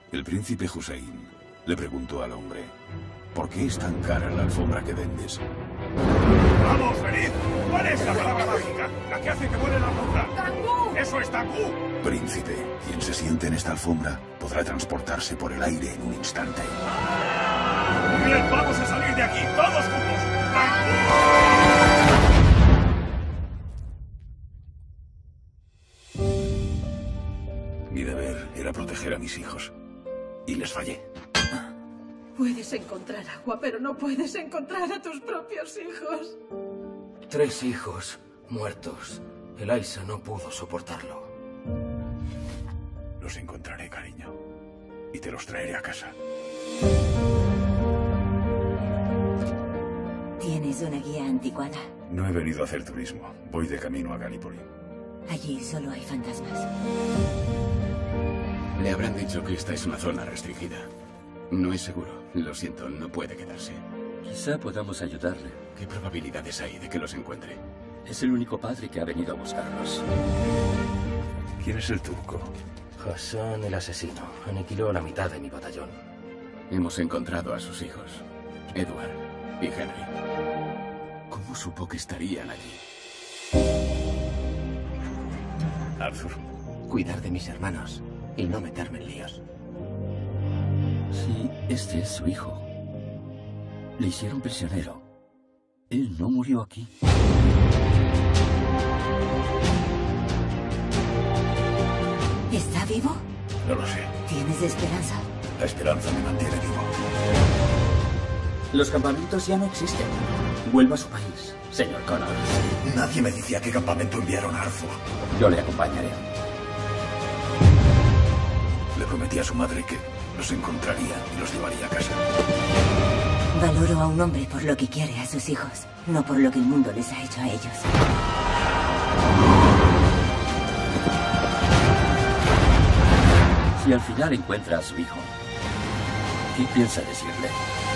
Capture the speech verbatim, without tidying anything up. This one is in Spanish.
El príncipe Hussein le preguntó al hombre: ¿por qué es tan cara la alfombra que vendes? ¡Vamos, venid! ¿Cuál es la palabra mágica? La que hace que vuele la alfombra. ¡Tangú! ¡Eso es Tangú! Príncipe, quien se siente en esta alfombra podrá transportarse por el aire en un instante. Muy bien, vamos a salir de aquí, todos juntos. ¡Tangú! Mi deber era proteger a mis hijos. Y les fallé. Puedes encontrar agua, pero no puedes encontrar a tus propios hijos. Tres hijos muertos. Eliza no pudo soportarlo. Los encontraré, cariño. Y te los traeré a casa. ¿Tienes una guía anticuada? No he venido a hacer turismo. Voy de camino a Galípoli. Allí solo hay fantasmas. Le habrán dicho que esta es una zona restringida. No es seguro. Lo siento, no puede quedarse. Quizá podamos ayudarle. ¿Qué probabilidades hay de que los encuentre? Es el único padre que ha venido a buscarlos. ¿Quién es el turco? Hassan, el asesino, aniquiló a la mitad de mi batallón. Hemos encontrado a sus hijos, Edward y Henry. ¿Cómo supo que estarían allí? Arthur. Cuidar de mis hermanos y no meterme en líos. Si este es su hijo, le hicieron prisionero. Él no murió aquí. ¿Está vivo? No lo sé. ¿Tienes esperanza? La esperanza me mantiene vivo. Los campamentos ya no existen. Vuelva a su país, señor Connor. Nadie me decía qué campamento enviaron a Arthur. Yo le acompañaré. Le prometí a su madre que los encontraría y los llevaría a casa. Valoro a un hombre por lo que quiere a sus hijos, no por lo que el mundo les ha hecho a ellos. Si al final encuentra a su hijo, ¿qué piensa decirle?